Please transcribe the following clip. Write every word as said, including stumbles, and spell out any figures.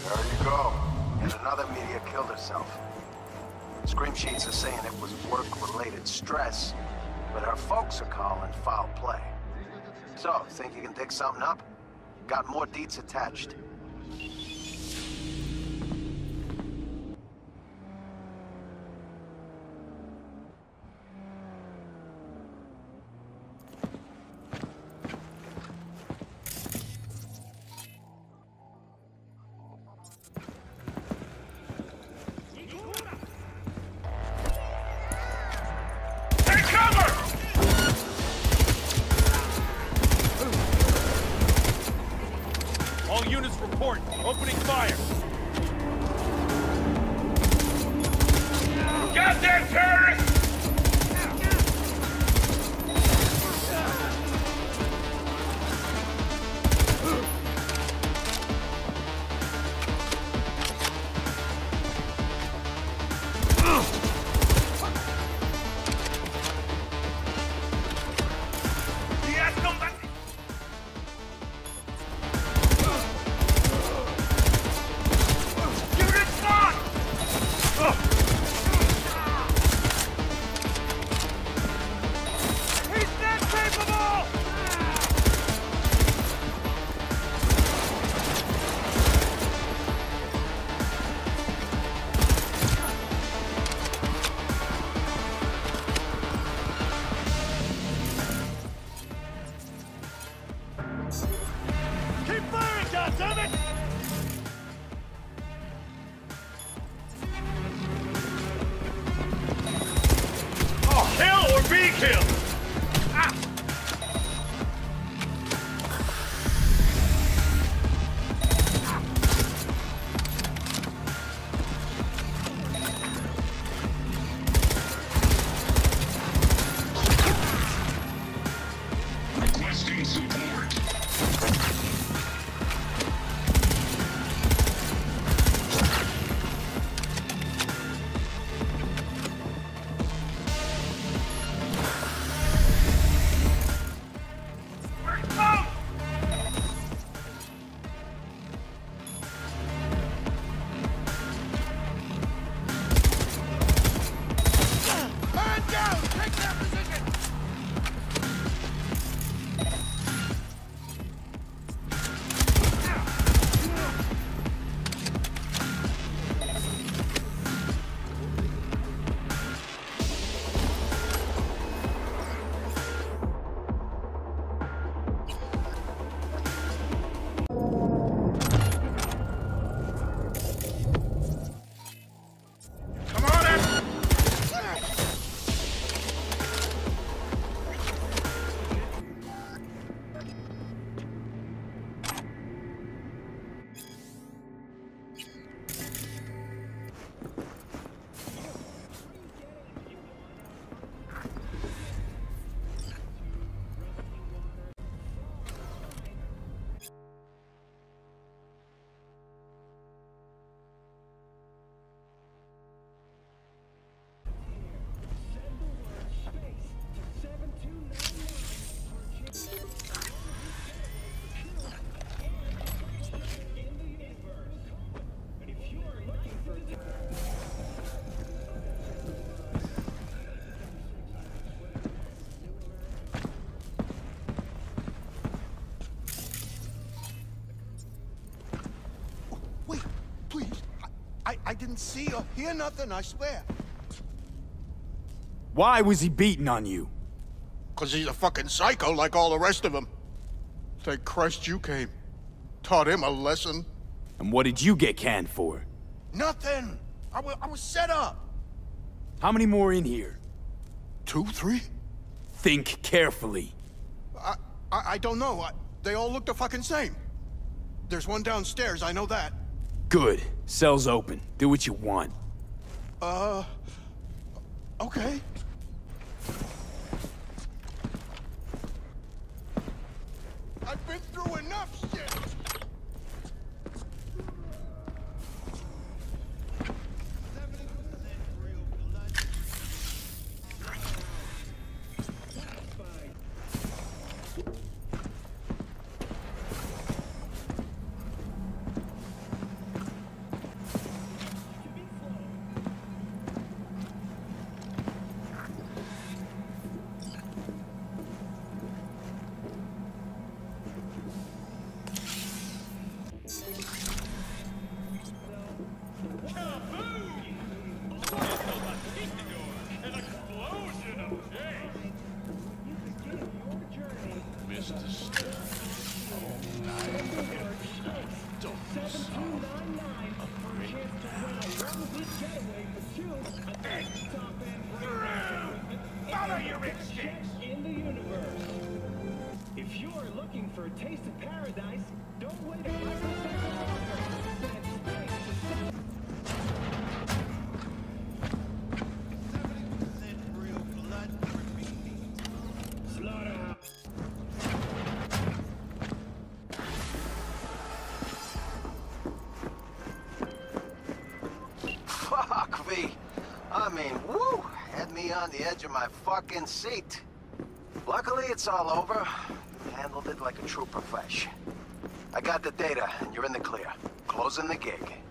There you go. And another media killed herself. Scream sheets are saying it was work-related stress, but her folks are calling foul play. So, think you can dig something up? Got more deets attached. Opening fire! Goddamn terrorists! Be killed! Ah. Requesting support. I, I didn't see or hear nothing, I swear. Why was he beating on you? Cause he's a fucking psycho like all the rest of them. Thank Christ you came. Taught him a lesson. And what did you get canned for? Nothing! I, I was set up! How many more in here? Two, three? Think carefully. I, I, I don't know. I, they all look the fucking same. There's one downstairs, I know that. Good. Cell's open. Do what you want. Uh... Okay. I've been through enough shit! Looking for a taste of paradise? Don't wait a microsecond longer. Send space to Slaughterhouse. Fuck me. I mean, woo! Had me on the edge of my fucking seat. Luckily, it's all over. You handled it like a true profesh. I got the data, and you're in the clear. Closing the gig.